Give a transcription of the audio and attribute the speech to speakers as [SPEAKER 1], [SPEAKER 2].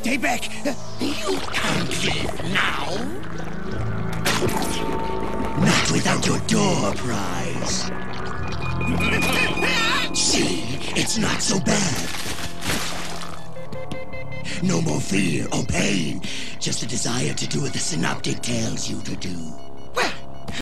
[SPEAKER 1] Stay back!
[SPEAKER 2] You can't leave now.
[SPEAKER 3] Not without your door prize. See, it's not so bad. No more fear or pain, just a desire to do what the synoptic tells you to do.